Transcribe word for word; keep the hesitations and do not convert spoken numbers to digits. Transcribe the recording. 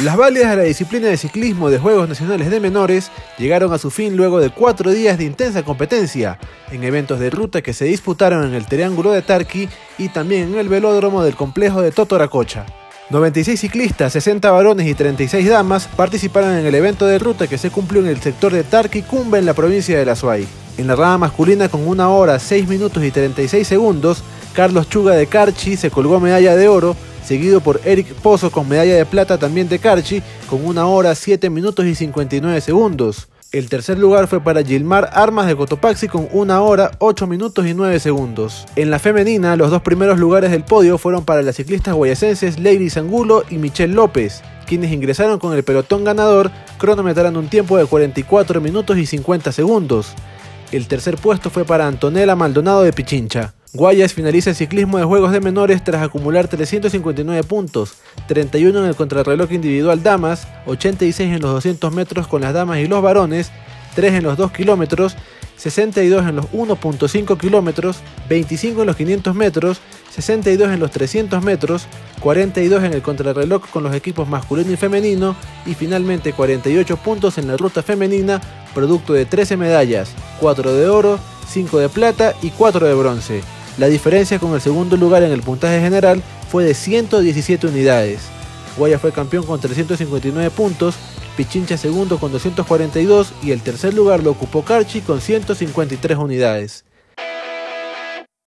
Las válidas de la disciplina de ciclismo de Juegos Nacionales de Menores llegaron a su fin luego de cuatro días de intensa competencia, en eventos de ruta que se disputaron en el Triángulo de Tarqui y también en el velódromo del complejo de Totoracocha. noventa y seis ciclistas, sesenta varones y treinta y seis damas participaron en el evento de ruta que se cumplió en el sector de Tarqui-Cumbe en la provincia de La Suay. En la rama masculina, con una hora, seis minutos y treinta y seis segundos, Carlos Chuga de Carchi se colgó medalla de oro, seguido por Eric Pozo con medalla de plata también de Carchi, con una hora, siete minutos y cincuenta y nueve segundos. El tercer lugar fue para Gilmar Armas de Cotopaxi con una hora, ocho minutos y nueve segundos. En la femenina, los dos primeros lugares del podio fueron para las ciclistas guayacenses Leiris Angulo y Michelle López, quienes ingresaron con el pelotón ganador, cronometrando un tiempo de cuarenta y cuatro minutos y cincuenta segundos. El tercer puesto fue para Antonella Maldonado de Pichincha. Guayas finaliza el ciclismo de Juegos de Menores tras acumular trescientos cincuenta y nueve puntos, treinta y uno en el contrarreloj individual damas, ochenta y seis en los doscientos metros con las damas y los varones, tres en los dos kilómetros, sesenta y dos en los uno punto cinco kilómetros, veinticinco en los quinientos metros, sesenta y dos en los trescientos metros, cuarenta y dos en el contrarreloj con los equipos masculino y femenino y finalmente cuarenta y ocho puntos en la ruta femenina, producto de trece medallas, cuatro de oro, cinco de plata y cuatro de bronce. La diferencia con el segundo lugar en el puntaje general fue de ciento diecisiete unidades. Guayas fue campeón con trescientos cincuenta y nueve puntos, Pichincha segundo con doscientos cuarenta y dos y el tercer lugar lo ocupó Carchi con ciento cincuenta y tres unidades.